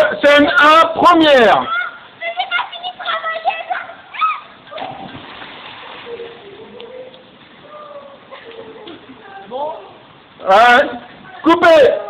Scène 1, première. Mais j'ai pas fini de travailler. Ouais, coupez.